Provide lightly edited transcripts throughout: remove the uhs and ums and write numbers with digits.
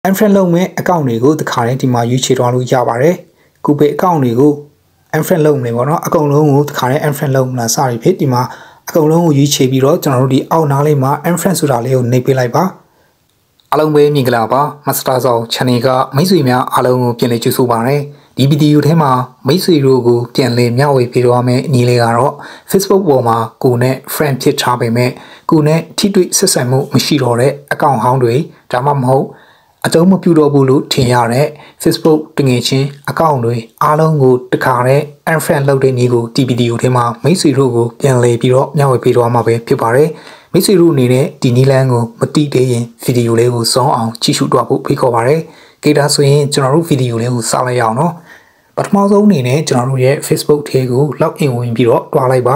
Unfriend လုပ်မဲ့ account တွေကိုတခါတည်းဒီမှာရွေးချယ်သွားလို့ရပါတယ်။ကိုပေ account တွေကို unfriend လုပ်နေပေါ့နော်အကုန်လုံးကိုတခါတည်း unfriend လုပ်မလားစရဖြစ်ဒီမှာအကုန်လုံးကိုရွေးချယ်ပြီးတော့ကျွန်တော်တို့ဒီအောက်နားလေးမှာ unfriend ဆိုတာလေးကိုနှိပ်ပေးလိုက်ပါအားလုံးပဲမင်္ဂလာပါ Mr.zau channel ကမိတ်ဆွေများအားလုံးကိုပြန်လည်ကြိုဆိုပါရစေဒီဗီဒီယိုထဲမှာမိတ်ဆွေတို့ကိုပြန်လည်မျှဝေပေးသွားမယ့်အနည်းလေးကတော့ Facebook ပေါ်မှာကိုနဲ့ friend ဖြစ်ထားပေမဲ့ကိုနဲ့ထိတွေ့ဆက်ဆံမှုမရှိတော့တဲ့ account ဟောင်းတွေဒါမှမဟုတ်အတုံးမပြူတော့ဘူးလို့ထင်ရတဲ့ Facebook တငယ်ချင်း account တွေအားလုံးကိုတခါတည်း unfriend လုပ်တဲ့နည်းကိုဒီဗီဒီယိုထဲမှာမိတ်ဆွေတို့ကိုပြန်လည်ပြီးတော့မျှဝေပေးသွားမှာပဲဖြစ်ပါတယ်မိတ်ဆွေတို့အနေနဲ့ဒီနည်းလမ်းကိုမတိသေးရင်ဗီဒီယိုလေးကိုစောင်းအောင်ကြည့်ရှုတော့ဖို့ဖိတ်ခေါ်ပါတယ်။ကိဒါဆိုရင်ကျွန်တော်တို့ဗီဒီယိုလေးကိုစလိုက်ရအောင်နော်။ပထမဆုံးအနေနဲ့ကျွန်တော်တို့ရဲ့ Facebook ထဲကို login ဝင်ပြီးတော့တွားလိုက်ပါ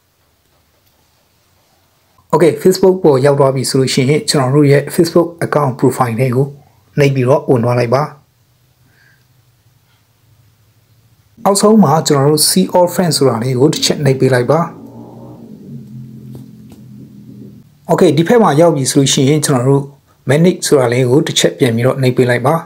။ Okay Facebook ပေါ်ရောက်သွားပြီဆိုလို့ရှိရင်ကျွန်တော်တို့ရဲ့ Facebook account profile တွေကိုနှိပ်ပြီးတော့ဝင်သွားလိုက်ပါ။အောက်ဆုံးမှာကျွန်တော်တို့ see all friends ဆိုတာလေးကိုတစ်ချက်နှိပ်ပေးလိုက်ပါ။ Okay ဒီဖက်မှာရောက်ပြီဆိုလို့ရှိရင်ကျွန်တော်တို့ manage ဆိုတာလေးကိုတစ်ချက်ပြန်ပြီးတော့နှိပ်ပေးလိုက်ပါ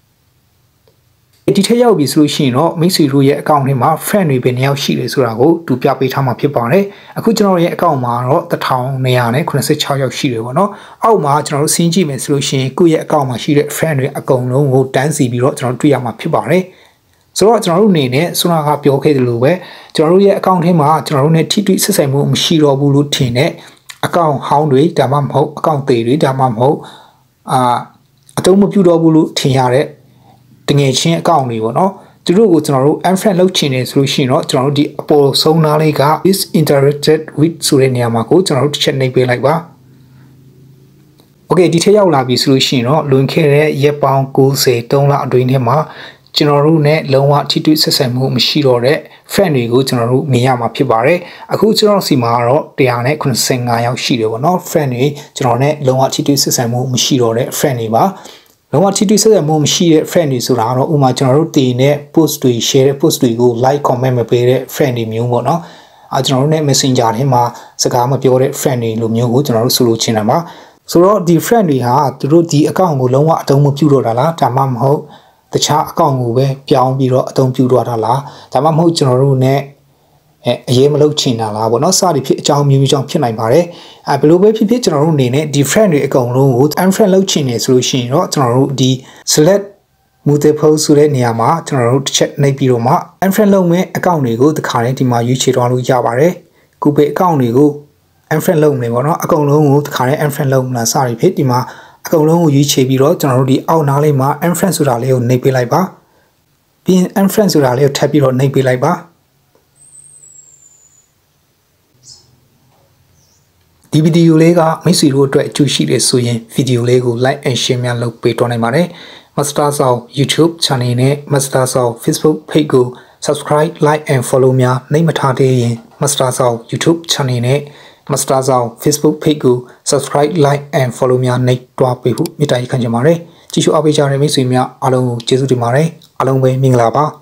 ဒီထက်ရောက်ပြီဆိုလို့ရှိရင်တော့မိတ်ဆွေတို့ရဲ့ account ထဲမှာ friend တွေပဲနှစ်ယောက်ရှိတယ်ဆိုတာကိုတူပြပေးထားမှာဖြစ်ပါတယ်အခုကျွန်တော်ရဲ့ account မှာတော့1286ယောက်ရှိတယ်ပေါ့နော်အောက်မှာကျွန်တော်တို့စဉ်းကြည့်မယ်ဆိုလို့ရှိရင်ကိုယ့်ရဲ့ account မှာရှိတဲ့ friend တွေအကုန်လုံးကိုတန်းစီပြီးတော့ကျွန်တော်တွေ့ရမှာဖြစ်ပါတယ်ဆိုတော့ကျွန်တော်တို့အနေနဲ့ဆွမ်းနာကပြောခဲ့တယ်လို့ပဲကျွန်တော်တို့ရဲ့ account ထဲမှာကျွန်တော်တို့ ਨੇ ထိတွေ့ဆက်ဆံမှုမရှိတော့ဘူးလို့ထင်တဲ့ account ဟောင်းတွေဒါမှမဟုတ် account တွေဒါမှမဟုတ်အတုံးမပြူတော့ဘူးလို့ထင်ရတဲ့တငယ်ချင်း account တွေပေါ့နော်သူတို့ကိုကျွန်တော်တို့ unfriend လုပ်ချင်တယ်ဆိုလို့ရှိရင်တော့ကျွန်တော်တို့ဒီအပေါ်ဆုံးနားလေးက is interacted with ဆိုတဲ့နေရာမှာကိုကျွန်တော်တို့တစ်ချက်နှိပ်ပေးလိုက်ပါ Okay ဒီထက်ရောက်လာပြီဆိုလို့ရှိရင်တော့လွန်ခဲ့တဲ့ရက်ပေါင်း93လအတွင်းထဲမှာကျွန်တော်တို့ ਨੇ လုံးဝထိတွေ့ဆက်ဆံမှုမရှိတော့တဲ့ friend တွေကိုကျွန်တော်တို့မြင်ရမှာဖြစ်ပါတယ်အခုကျွန်တော်စီမှာတော့195ယောက်ရှိတယ်ပေါ့နော် friend တွေကျွန်တော် ਨੇ လုံးဝထိတွေ့ဆက်ဆံမှုမရှိတော့တဲ့ friend တွေပါလုံးဝထိတွေ့ဆက်ဆံမှုမရှိတဲ့ friend တွေဆိုတာကတော့ဥပမာကျွန်တော်တို့တင်တဲ့ post တွေ share တဲ့ post တွေကို like comment မပေးတဲ့ friend တွေမျိုးပေါ့နော်ကျွန်တော်တို့ ਨੇ messenger ထဲမှာစကားမပြောတဲ့ friend တွေလိုမျိုးကိုကျွန်တော်တို့ဆိုလိုချင်တာပါဆိုတော့ဒီ friend တွေဟာသူတို့ဒီ account ကိုလုံးဝအသုံးမပြုတော့တာလားဒါမှမဟုတ်တခြား account ကိုပဲပြောင်းပြီးတော့အသုံးပြုတော့တာလားဒါမှမဟုတ်ကျွန်တော်တို့ ਨੇ အရေးမလုပ်ချင်တာလားပေါ့နော်စသည်ဖြစ်အကြောင်းမျိုးမျိုးကြောင့်ဖြစ်နိုင်ပါတယ်ဘယ်လိုပဲဖြစ်ဖြစ်ကျွန်တော်တို့အနေနဲ့ဒီ friend တွေအကုန်လုံးကို unfriend လုပ်ချင်နေဆိုလို့ရှိရင်တော့ကျွန်တော်တို့ဒီ select multiple ဆိုတဲ့နေရာမှာကျွန်တော်တို့တစ်ချက်နှိပ်ပြီးတော့မှ unfriend လုပ်မဲ့ account တွေကိုတခါတည်းဒီမှာရွေးချယ်သွားလို့ရပါတယ်ကိုပေ account တွေကို unfriend လုပ်နေပေါ့နော်အကုန်လုံးကိုတခါတည်း unfriend လုပ်မလားစသည်ဖြစ်ဒီမှာအကုန်လုံးကိုရွေးချယ်ပြီးတော့ကျွန်တော်တို့ဒီအောက်နားလေးမှာ unfriend ဆိုတာလေးကိုနှိပ်ပေးလိုက်ပါပြီးရင် unfriend ဆိုတာလေးကိုထပ်ပြီးတော့နှိပ်ပေးလိုက်ပါဒီဗီဒီယိုလေးကမိတ်ဆွေတို့အတွက်အကျိုးရှိတယ်ဆိုရင်ဗီဒီယိုလေးကို like and share များလုပ်ပေးတော့နိုင်ပါတယ် Mr.zau YouTube channel နဲ့ Mr.zau Facebook page ကို subscribe like and follow များနှိပ်မထားသေးရင် Mr.zau YouTube channel နဲ့ Mr.zau Facebook page ကို subscribe like and follow များနှိပ်တွားပေးဖို့မေတ္တာရပ်ခံချင်ပါတယ်ကြည့်ရှုအားပေးကြတဲ့မိတ်ဆွေများအားလုံးကိုကျေးဇူးတင်ပါတယ်အားလုံးပဲမင်္ဂလာပါ